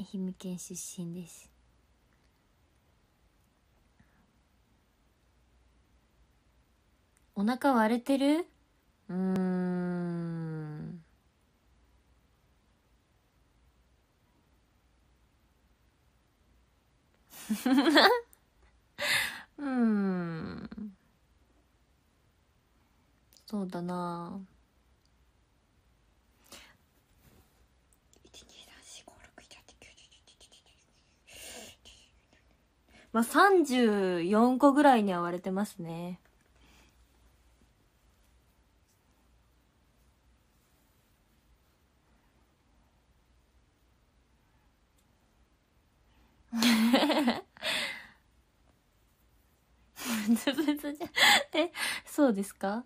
愛媛県出身です。お腹割れてる？そうだな。まあ34個ぐらいには割れてますね。ブツブツじゃそうですか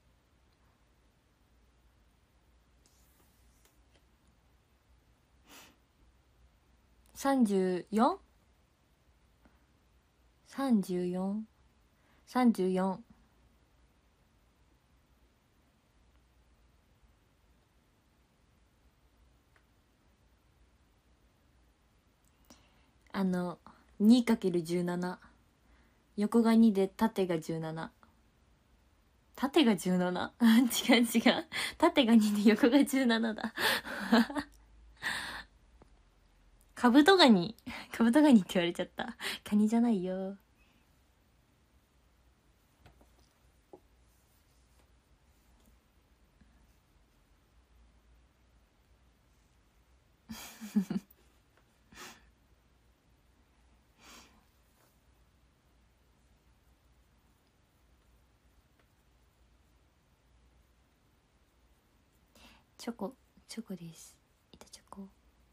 ？34？34？34？2×17。横が2で縦が17。縦が 17？ 違う違う。縦が2で横が17だ。カブトガニ。カブトガニって言われちゃった。カニじゃないよ。チョコです。板チョコ。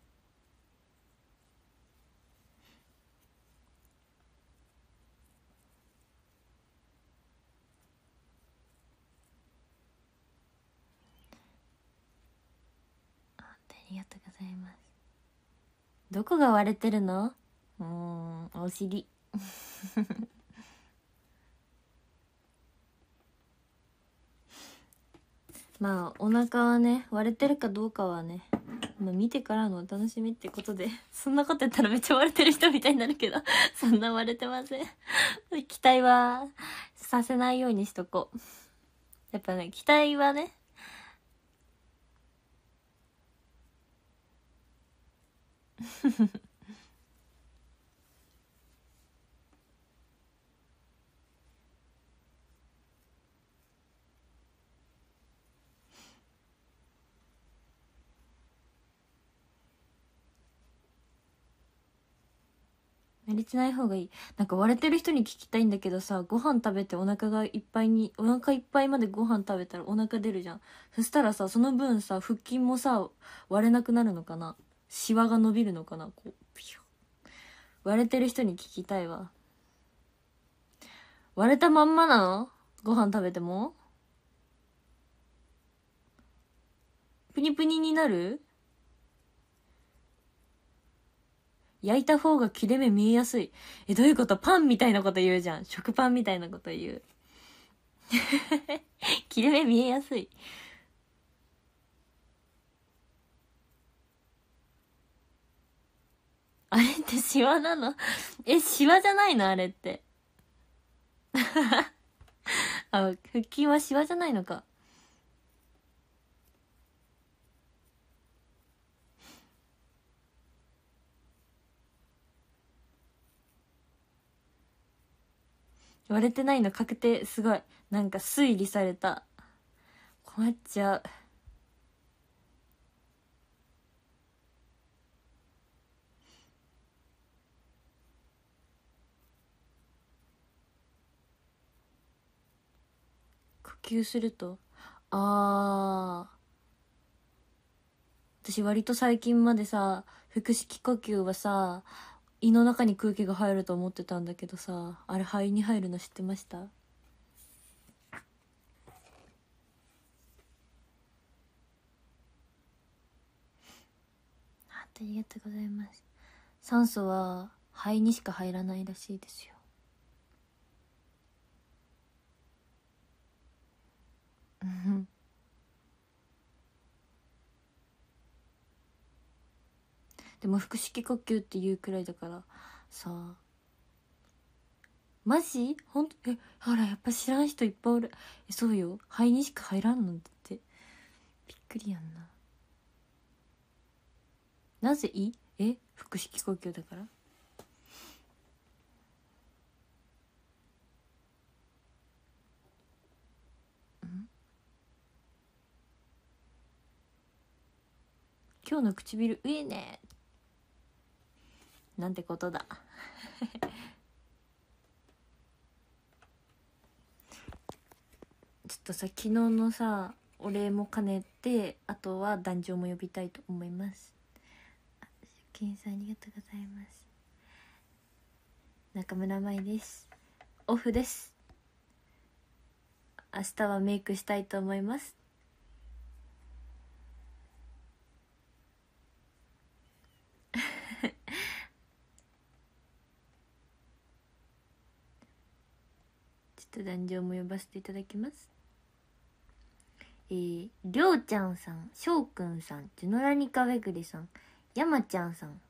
ありがとうございます。どこが割れてるの？お尻。まあお腹はね割れてるかどうかはね、まあ、見てからのお楽しみってことで、そんなこと言ったらめっちゃ割れてる人みたいになるけどそんな割れてません。期待はさせないようにしとこう。やっぱね、期待はね慣れてない方がいい。なんか割れてる人に聞きたいんだけどさ、ご飯食べてお腹いっぱいまでご飯食べたらお腹出るじゃん。そしたらさ、その分さ、腹筋もさ、割れなくなるのかな？シワが伸びるのかな？こう、ピュッ。割れてる人に聞きたいわ。割れたまんまなの？ご飯食べてもプニプニになる？焼いた方が切れ目見えやすい。どういうこと？パンみたいなこと言うじゃん。食パンみたいなこと言う。切れ目見えやすい。あれってシワなの？シワじゃないのあれって。あ、腹筋はシワじゃないのか。割れてないの確定。すごい。なんか推理された。困っちゃう。呼吸すると、私割と最近までさ、腹式呼吸はさ、胃の中に空気が入ると思ってたんだけどさ、あれ肺に入るの知ってました？ありがとうございます。酸素は肺にしか入らないらしいですよ。うんでも腹式呼吸って言うくらいだからさ。マジ？ほんと？ほらやっぱ知らん人いっぱいおる。そうよ、肺にしか入らんのだって。びっくりやんな。なぜい？腹式呼吸だから？今日の唇うえねなんてことだ。ちょっとさ、昨日のさお礼も兼ねて、あとは壇上も呼びたいと思います。ケンさんありがとうございます。中村舞です。オフです。明日はメイクしたいと思います。ちょっと壇上も呼ばせていただきます。りょうちゃんさん、しょうくんさん、ジュノラニカめぐりさん、やまちゃんさん、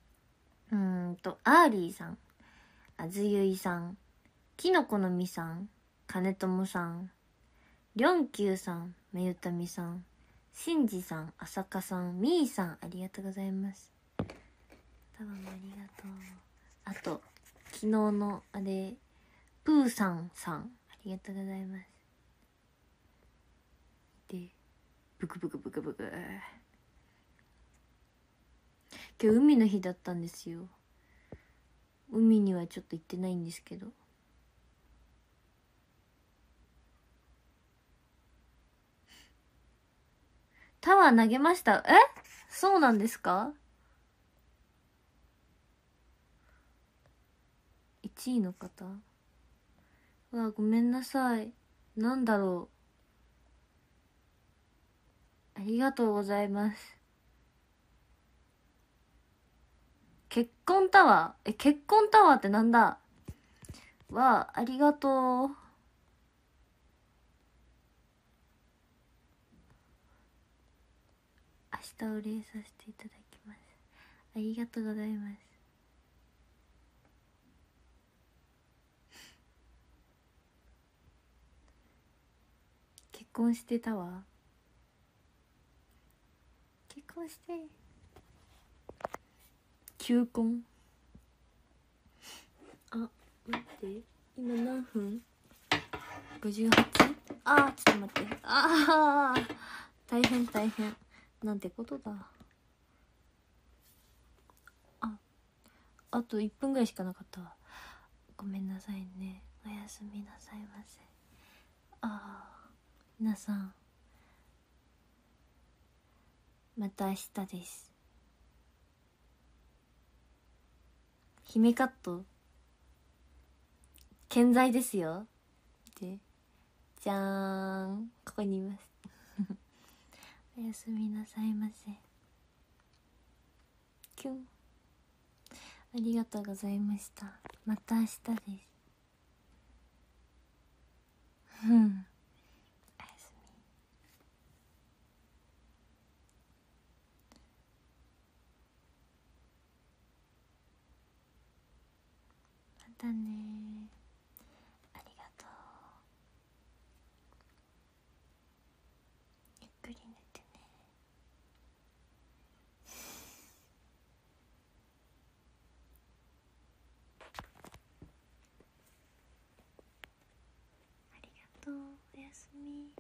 アーリーさん、あずゆいさん、きのこのみさん、かねともさん、りょんきゅうさん、めゆたみさん、しんじさん、あさかさん、みーさん、ありがとうございます。たぶんありがとう。あと昨日のあれ、プーさんさん、ありがとうございます。で、ブクブクブクブク。今日海の日だったんですよ。海にはちょっと行ってないんですけど。タワー投げました。そうなんですか？ 1 位の方。うわ、ごめんなさい。なんだろう。ありがとうございます。結婚タワー？結婚タワーってなんだ？わあ、ありがとう。明日お礼させていただきます。ありがとうございます。結婚してたわ。結婚して求婚。あ、待って、今何分？ 58？ あー、ちょっと待って。あー、大変大変。なんてことだ。あと1分ぐらいしかなかったわ。ごめんなさいね。おやすみなさいませ。皆さん、また明日です。姫カット健在ですよ。で、じゃーん、ここにいますおやすみなさいませ。キュン。ありがとうございました。また明日です。おやすみ。またね。ありがとう。ゆっくり寝てね。ありがとう。おやすみ